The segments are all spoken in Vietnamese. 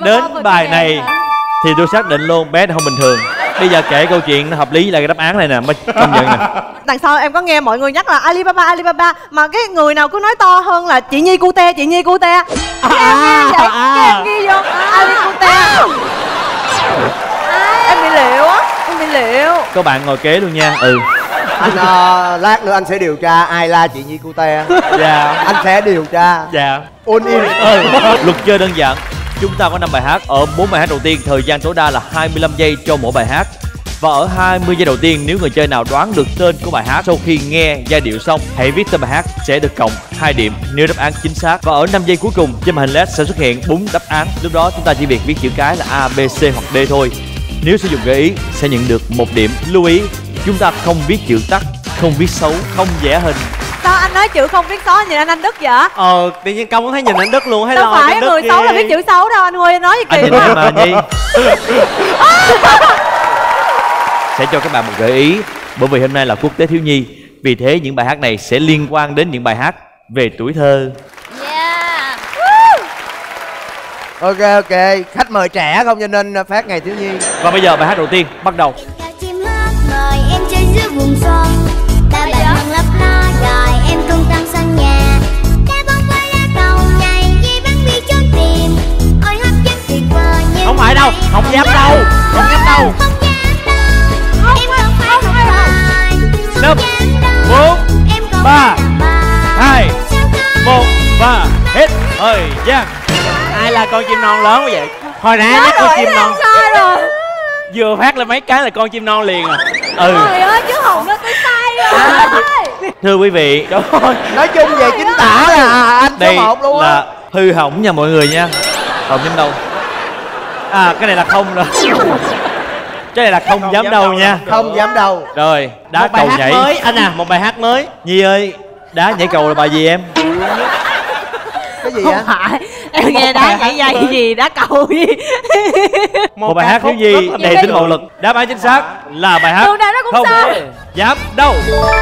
đến bài này thì tôi xác định luôn bé nó không bình thường. Bây giờ kể câu chuyện nó hợp lý là cái đáp án này nè, mới công nhận nè. Đằng sau em có nghe mọi người nhắc là Alibaba Alibaba, mà cái người nào cứ nói to hơn là chị Nhi Cute, chị Nhi Cute. Em nghe vậy, em ghi vô Alibaba. Em bị liệu á, em bị liệu. Các bạn ngồi kế luôn nha. Anh lát nữa anh sẽ điều tra ai la chị Nhi Cute. Dạ. Anh sẽ điều tra. Dạ. Ôn in. Luật chơi đơn giản. Chúng ta có 5 bài hát. Ở 4 bài hát đầu tiên, thời gian tối đa là 25 giây cho mỗi bài hát. Và ở 20 giây đầu tiên, nếu người chơi nào đoán được tên của bài hát sau khi nghe giai điệu xong, hãy viết tên bài hát sẽ được cộng 2 điểm nếu đáp án chính xác. Và ở 5 giây cuối cùng, trên màn hình LED sẽ xuất hiện 4 đáp án. Lúc đó chúng ta chỉ việc viết chữ cái là A, B, C hoặc D thôi. Nếu sử dụng gợi ý sẽ nhận được 1 điểm. Lưu ý, chúng ta không viết chữ tắt, không viết xấu, không vẽ hình. Sao anh nói chữ không viết xấu nhìn anh Đức vậy? Tự nhiên Công cũng thấy nhìn anh Đức luôn. Hay đâu lo phải người xấu là viết chữ xấu đâu anh ơi, nói gì kỳ. Anh nhìn em mà Nhi. Sẽ cho các bạn một gợi ý, bởi vì hôm nay là Quốc tế thiếu nhi, vì thế những bài hát này sẽ liên quan đến những bài hát về tuổi thơ. Ok, khách mời trẻ không cho nên phát ngày thiếu nhi. Và bây giờ bài hát đầu tiên bắt đầu. Mời em chơi giữa vùng son, ta bạch măng lấp lo đòi em tung tăng sân nhà. Đá bóng với lá cầu nhảy dây bắn bi trốn tìm, ôi hấp dẫn tuyệt vời như không phải đâu, không dám đâu, không dám đâu. Em không phải không phải 5, 4, 3, 2, 1 và hết thời gian. Ai là con chim non lớn quá vậy? Hồi nãy nhắc con chim non rồi. Vừa phát lên mấy cái là con chim non liền à. Trời ơi, chứ Hồng nó tôi sai rồi. Thưa quý vị, nói chung về chính tả là anh đây số 1 luôn á. là hư hỏng nha mọi người nha. Không dám đâu. Cái này là không rồi. Cái này là không dám đâu nha. Không dám đâu. Rồi, đá một bài cầu hát nhảy mới anh à, một bài hát mới. Nhi ơi, đá nhảy cầu là bài gì em? Cái gì Không vậy? phải, em nghe đá nhảy dây gì, đá cầu gì. Một bài hát thiếu nhi đầy tính bạo lực. Đáp án chính xác là bài hát Đường nào nó cũng không sai. dám đâu.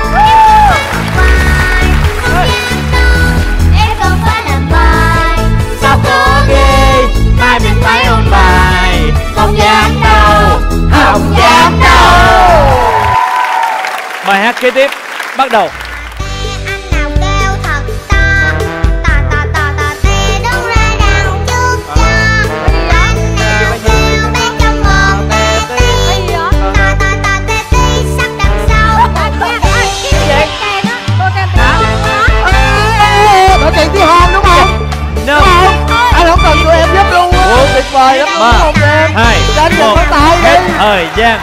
em không phải làm bài. Sao có ghê, mai mình phải ôn bài. Không dám đâu, không dám đâu. Bài hát kế tiếp bắt đầu. Anh nào kêu thật to, to to to to tê đúng ra đằng trước cho. Anh nào kêu bé trong một tê tí, to to to tê tí sắc đằng sau một cái kèn á, cô kèn Đổi tiền tí hon đúng không? 5, Anh không cần tụi em giúp luôn á. 4, Tuyệt vời lắm đúng 3, không em? 2, Đánh 1 một tay hết đi. thời gian.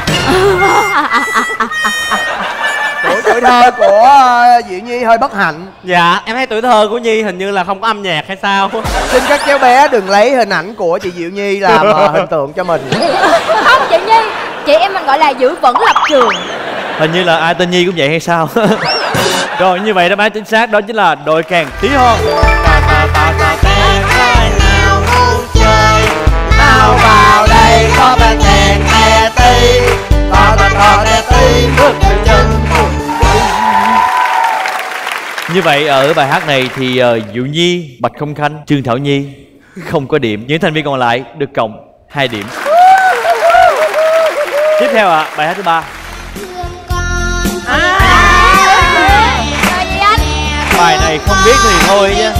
Tuổi thơ của Diệu Nhi hơi bất hạnh. Dạ, em thấy tuổi thơ của Nhi hình như là không có âm nhạc hay sao. Xin các cháu bé đừng lấy hình ảnh của chị Diệu Nhi làm hình tượng cho mình. Không chị Nhi, chị em mình gọi là giữ vững lập trường. Hình như là ai tên Nhi cũng vậy hay sao? Rồi như vậy đáp án chính xác đó chính là đội kèn tí hon. nào muốn chơi, Nào vào đây có bên đèn e tí, to to to e tí, bước theo chân cùng. Như vậy ở bài hát này thì Diệu Nhi, Bạch Không Khanh, Trương Thảo Nhi không có điểm. Những thành viên còn lại được cộng 2 điểm. Tiếp theo bài hát thứ 3. Bài này không biết thì thôi nha.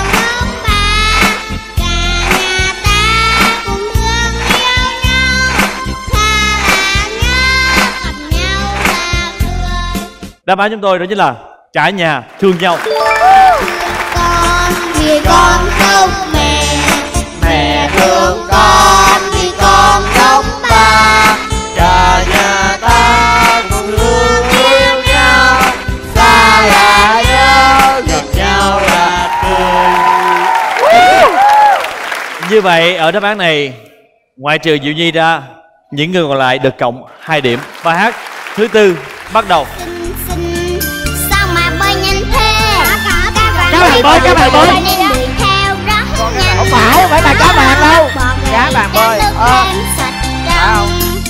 Đáp án chúng tôi đó chính là cả nhà thương nhau. Con vì con không mẹ, Mẹ thương con vì con giống ba. cả nhà ta cùng thương yêu nhau, xa là nhớ, gặp nhau là cười. Như vậy ở đáp án này, ngoại trừ Diệu Nhi ra, những người còn lại được cộng 2 điểm. Bài hát thứ 4 bắt đầu. Sao mà bơi nhanh thế? Các bạn bơi. Đi theo rất nhanh. Không phải bài cá vàng đâu. Cá vàng bơi. Không.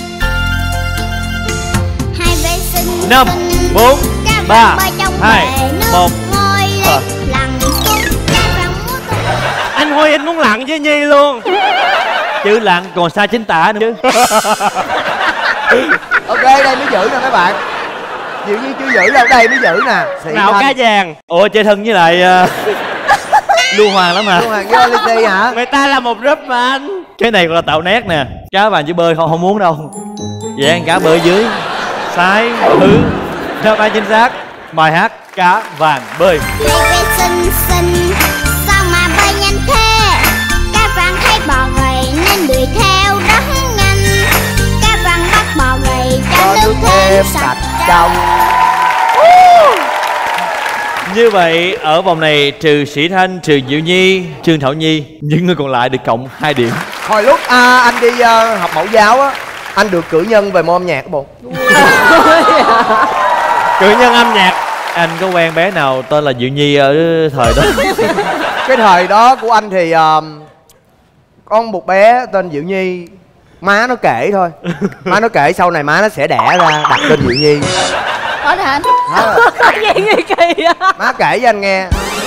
5, 4, 3, 2, 1. Anh Huy anh muốn lặn với Nhi luôn. Chữ lặng còn xa chính tả nữa chứ. Ok, đây mới giữ nè mấy bạn. Diệu Nhi chưa giữ đâu, đây mới giữ nè. Nào cá vàng. Ủa chơi thân với lại Lưu Hoàng lắm mà. Lưu Hoàng với Olivia hả? Người ta là một group mà anh. Cái này gọi là tạo nét nè. Cá vàng chứ bơi không muốn đâu. Vậy ăn cá bơi dưới. Sai thứ. Đáp án chính xác. Bài hát Cá Vàng Bơi. Baby xinh xinh sao mà bơi nhanh thế? Cá vàng thấy bò gầy nên đuổi theo rất nhanh. Cá vàng bắt bò gầy cho nước thêm sạch trong. Như vậy ở vòng này trừ Sĩ Thanh, trừ Diệu Nhi, Trương Thảo Nhi, những người còn lại được cộng 2 điểm. Hồi lúc anh đi học mẫu giáo á, anh được cử nhân về môn âm nhạc bộ. Cử nhân âm nhạc. Anh có quen bé nào tên là Diệu Nhi ở thời đó? Cái thời đó của anh thì có một bé tên Diệu Nhi. Má nó kể thôi. Má nó kể sau này má nó sẽ đẻ ra đặt tên Diệu Nhi. Có hả anh? Có gì nghe kỳ á. Má kể cho anh nghe.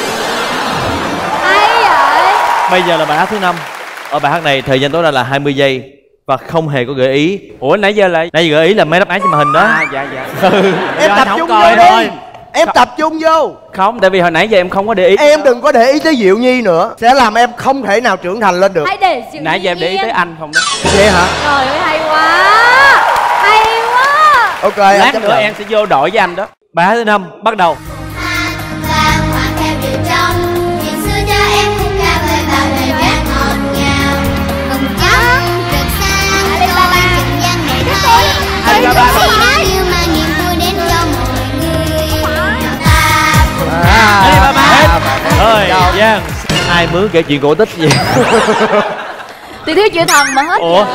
Hay vậy? Bây giờ là bài hát thứ 5. Ở bài hát này thời gian tối đa là 20 giây và không hề có gợi ý. Ủa nãy giờ lại. Nãy giờ gợi ý là mấy đáp án trên màn hình đó. Dạ. Em Giờ tập không trung coi vô đi. thôi. Em tập trung vô. Không, tại vì hồi nãy giờ em không có để ý. Em đừng có để ý tới Diệu Nhi nữa. Sẽ làm em không thể nào trưởng thành lên được. Hãy để Diệu Nãy Nhi giờ em để ý yên. tới anh không đó. Vậy hả? Trời ơi hay quá. Hay quá. Ok, Lát anh chấp nữa nhận. em sẽ vô đội với anh đó. Bài hát thứ 5 bắt đầu. Và hòa theo điệu trong. Chuyện xưa cho em cũng ca về bao lời ca ngọt ngào. Cùng chóng rực sáng cho chừng gian ngày nay. Alibaba. Yêu mang niềm vui đến cho mọi người. Nào ta Alibaba. Thời gian. Ai mướn kể chuyện cổ tích gì? Tôi thiếu chữ thần mà hết. Ủa?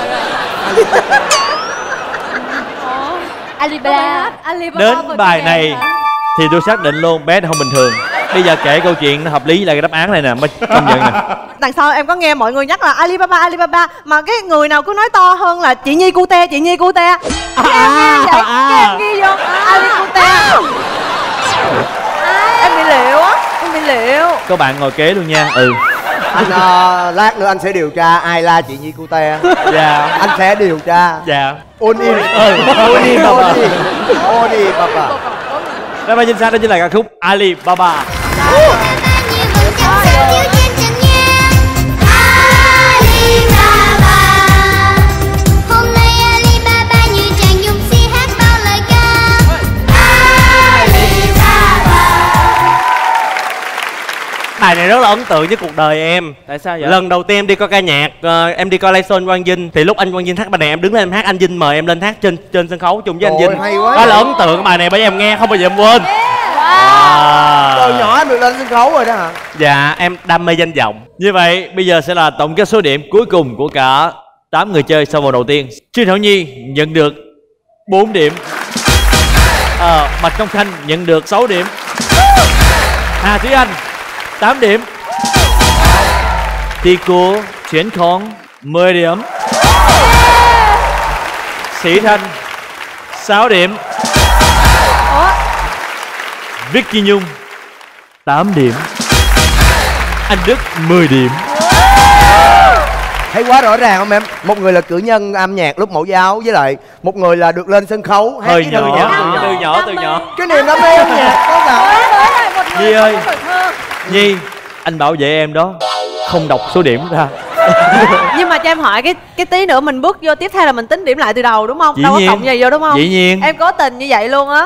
Alibaba. Đến bài này thì tôi xác định luôn bé nó không bình thường. Bây giờ kể câu chuyện nó hợp lý là cái đáp án này nè mới công nhận nè. Đằng sau em có nghe mọi người nhắc là Alibaba Alibaba, mà cái người nào cứ nói to hơn là chị Nhi cute, chị Nhi cute. Cái em nghe vậy, cái em ghi vô Ali cute. Em bị liệu á, em bị liệu. Có bạn ngồi kế luôn nha. Ừ. Anh lát nữa anh sẽ điều tra ai la chị Nhi Cute. Dạ. Anh sẽ điều tra. Dạ. Oni. Oni Baba. Oni Baba. Đáp án chính xác đó chính là ca khúc Alibaba. như vầng trăng sáng chiếu trên trần gian. Alibaba. Hôm nay Alibaba như chàng dùng si hát bao lời ca. Alibaba. Bài này rất là ấn tượng với cuộc đời em. Tại sao vậy? Lần đầu tiên em đi coi ca nhạc, em đi coi live show Quang Vinh. Thì lúc anh Quang Vinh hát bài này em đứng lên em hát, anh Vinh mời em lên hát trên sân khấu chung với anh Trời Vinh. hay quá. Đó là ấn tượng cái bài này bởi vì em nghe không bao giờ em quên. Từ nhỏ anh được lên sân khấu rồi đó hả? Dạ em đam mê danh vọng. Như vậy bây giờ sẽ là tổng kết số điểm cuối cùng của cả 8 người chơi sau vòng đầu tiên. Trương Thảo Nhi nhận được 4 điểm. Bạch Công Khanh nhận được 6 điểm. Hà Thúy Anh 8 điểm. Tico Chuyển Khóng 10 điểm. Sĩ Thanh 6 điểm. Vicky Nhung 8 điểm. Anh Đức 10 điểm. Thấy quá rõ ràng không em? Một người là cử nhân âm nhạc lúc mẫu giáo, với lại một người là được lên sân khấu hát Hơi cái nhỏ, thư từ nhỏ. cái niềm đam mê âm nhạc có cả. Nhi ơi, Nhi, anh bảo vệ em đó, không đọc số điểm ra. Nhưng mà cho em hỏi cái tí nữa mình bước vô tiếp theo là mình tính điểm lại từ đầu đúng không? Dĩ Đâu có nhiên. cộng gì vô đúng không? Dĩ nhiên. Em cố tình như vậy luôn á.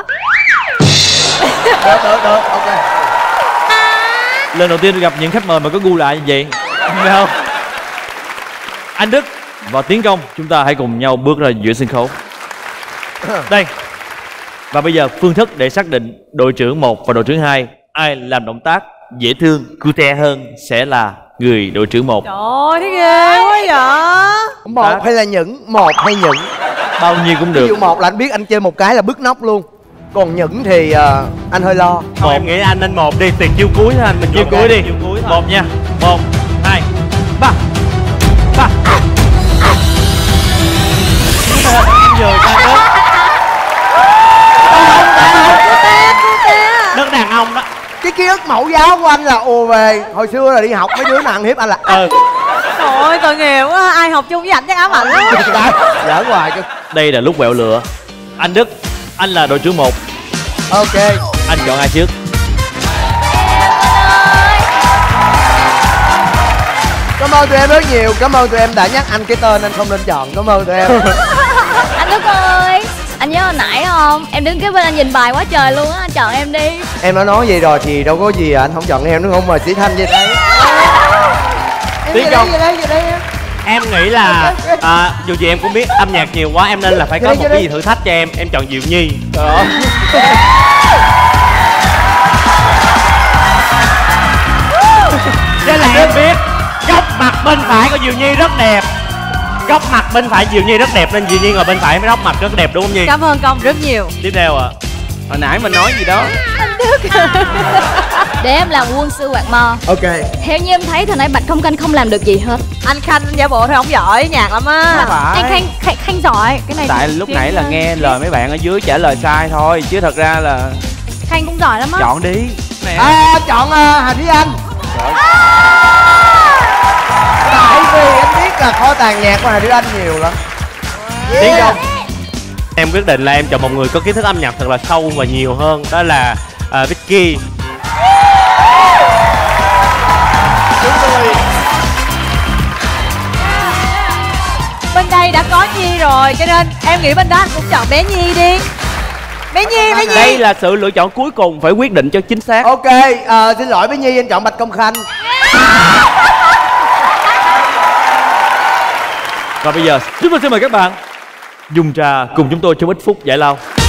Được, ok. Lần đầu tiên tôi gặp những khách mời mà có gu lại như vậy, phải không? Anh Đức và Tiến Công, chúng ta hãy cùng nhau bước ra giữa sân khấu. Đây. Và bây giờ phương thức để xác định đội trưởng 1 và đội trưởng 2 ai làm động tác dễ thương, cute hơn sẽ là người đội trưởng 1. Trời ơi, thấy ghê quá vậy. Một hay là một hay những. Bao nhiêu cũng Ví được. dụ một là anh biết anh chơi một cái là bứt nóc luôn. Còn những thì anh hơi lo. Thôi em nghĩ anh nên một đi, tiền chiêu cuối thôi anh, mình Chiêu cuối đi. chiêu cuối thôi. 1 nha. 1, 2, 3. Giờ ca đất. Đất đàn ông đó. Cái ký ức mẫu giáo của anh là ồ về. Hồi xưa là đi học mấy đứa nào ăn hiếp anh là Ôi tội nghiệp quá, ai học chung với ảnh chắc ám ảnh lắm. Giỡn hoài cơ. Đây là lúc quẹo lựa. Anh Đức, anh là đội trưởng 1. Ok. Anh chọn ai trước? Cảm ơn tụi em rất nhiều. Cảm ơn tụi em đã nhắc anh cái tên anh không nên chọn. Cảm ơn tụi em. Anh Đức ơi, anh nhớ hồi nãy không? Em đứng kế bên anh nhìn bài quá trời luôn á, anh chọn em đi. Em đã nói vậy rồi thì đâu có gì anh không chọn em đúng không? Mời Sĩ Thanh về đây. Tiến Công. Về đây em. Em nghĩ là dù gì em cũng biết âm nhạc nhiều quá, em nên là phải có một cái gì thử thách cho em. Em chọn Diệu Nhi. Trời ơi. Chứ là em biết góc mặt bên phải của Diệu Nhi rất đẹp. Góc mặt bên phải Diệu Nhi rất đẹp nên Diệu Nhi ngồi bên phải với góc mặt rất đẹp đúng không Nhi? Cảm ơn Công rất nhiều. Tiếp theo ạ. Hồi nãy mình nói gì đó. Để em làm quân sư quạt mo. Ok. Theo như em thấy thời nãy Bạch Không Canh không làm được gì hết. Anh Khanh giả bộ thôi, không giỏi nhạc lắm á. Anh Khanh giỏi. Cái này Tại lúc nãy là nghe lời mấy bạn ở dưới trả lời sai thôi, chứ thật ra là Khanh cũng giỏi lắm á. chọn đi. Chọn Hà Thúy Anh. Tại vì em biết là kho tàng nhạc của Hà Thúy Anh nhiều lắm. Tiến Công. Em quyết định là em chọn một người có kiến thức âm nhạc thật là sâu và nhiều hơn. Đó là Vicky. Bên đây đã có Nhi rồi, cho nên em nghĩ bên đó anh cũng chọn bé Nhi đi. Bé Nhi. Đây là sự lựa chọn cuối cùng, phải quyết định cho chính xác. Ok, xin lỗi bé Nhi, anh chọn Bạch Công Khanh. Và bây giờ chúng tôi xin mời các bạn dùng trà cùng chúng tôi trong ít phút giải lao.